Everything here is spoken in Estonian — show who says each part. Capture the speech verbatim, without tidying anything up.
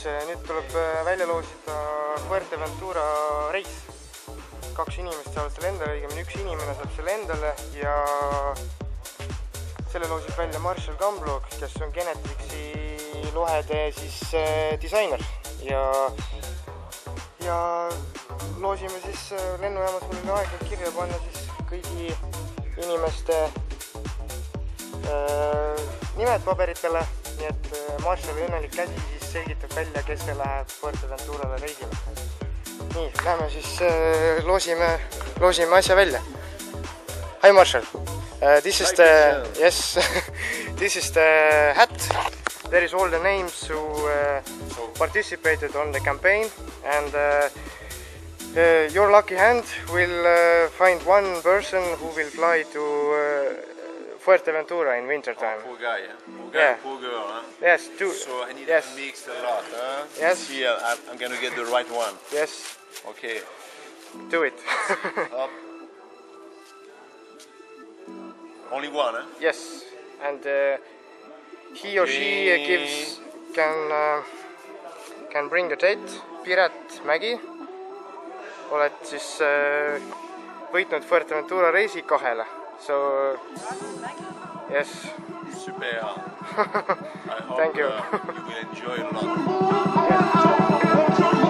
Speaker 1: nüüd tuleb välja loosida Fuerteventura reis. Kaks inimest saavad selle endale, õigemini üks inimene saab selle endale ja selle loosib välja Marshall Gamblog, kes on Genetrixi lohede siis disainer ja ja loosime siis lennujaamas mul oli aega kirja panna siis kõigi inimeste äh, nimed paberitele, nii et Marshalli õnnelik käsi siis selgitab välja, kes see läheb Fuerteventurale reisile. Nii, lähme siis äh, loosime, loosime asja välja. Hi Marshall, uh, this is the yes, this is the hat. There is all the names who uh, participated on the campaign, and uh, uh, your lucky hand will uh, find one person who will fly to uh, Fuerteventura in winter time.
Speaker 2: Oh, poor guy, yeah. Poor guy,
Speaker 1: yeah.
Speaker 2: Poor girl, huh?
Speaker 1: Yes, two.
Speaker 2: So I need
Speaker 1: yes.
Speaker 2: to mix a lot, huh?
Speaker 1: Yes.
Speaker 2: See, I'm, I'm gonna get the right one.
Speaker 1: Yes.
Speaker 2: Okay.
Speaker 1: Do it.
Speaker 2: Up. Only one, huh?
Speaker 1: Yes, and uh, he or she uh, gives can uh, can bring the date. Piret Mägi, oled siis uh, võitnud Fuerteventura reisi kahele. So yes.
Speaker 2: Super. I hope
Speaker 1: Thank you.
Speaker 2: Uh, you will enjoy a lot.
Speaker 1: Yes.